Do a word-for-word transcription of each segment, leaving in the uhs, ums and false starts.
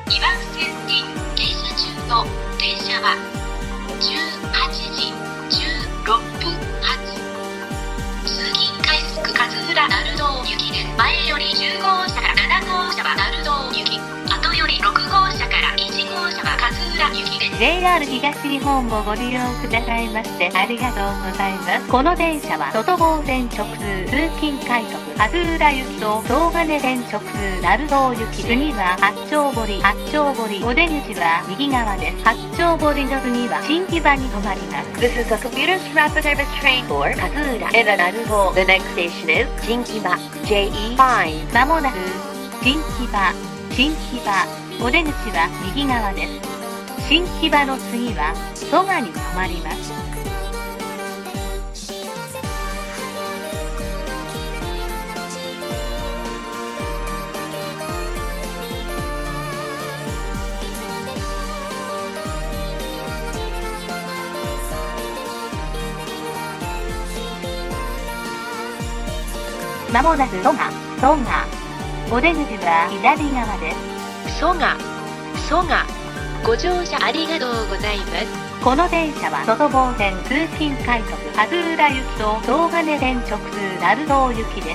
にばん線に停車中の電車はじゅうはちじじゅうろっぷん発通勤快速勝浦鳴門行きです。前よりじゅうごうしゃからななごうしゃは鳴門行き、後よりろくごうしゃからいちごうしゃは勝浦行きです。 ジェイアール 東日本をご利用くださいましてありがとうございます。この電車は外房線直通通勤快速勝浦行きと東金線直通鳴門行き、次は八丁堀。八丁堀お出口は右側です。八丁堀の次は新木場に停まります。 This is a commuter rapid service train for Katsura and Naruto. The next station is Jinkibaジェイイーファイブ. まもなく新木場。新木場お出口は右側です。新木場の次は蘇我に停まります。まもなく蘇我。蘇我お出口は左側です。 蘇我。蘇我。ご乗車ありがとうございます。 この電車は外房線通勤快速勝浦行きと東金線直通鳴門行きです。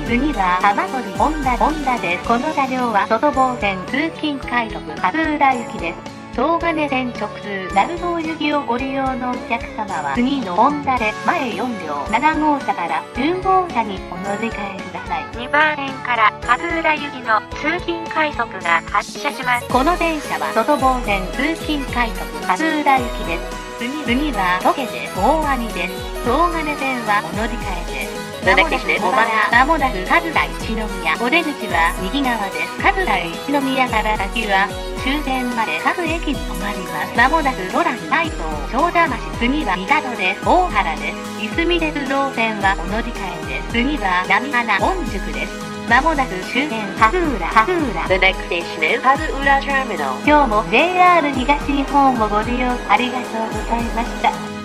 次は浜鳥本田本田です。この車両は外房線通勤快速勝浦行きです。東金線直通鳴門行きをご利用のお客様は次の本田で前よんりょうななごうしゃからじゅうごうしゃにお乗り換えください。にばん線から勝浦行きの通勤快速が発車します。この電車は外房線通勤快速勝浦行きです。次次は溶けて大網です。東金線はお乗り換えです。まもなく小原。まもなく桂一宮。お出口は右側です。桂一宮から先は終点まで各駅に停まります。まもなくドラン大東長田町。次は三郷です。大原です。いすみ鉄道線はお乗り換えです。次は波花御宿です。まもなく終点勝浦。勝浦。 The next station is Katsura Terminal. 今日も ジェイアール 東日本をご利用ありがとうございました。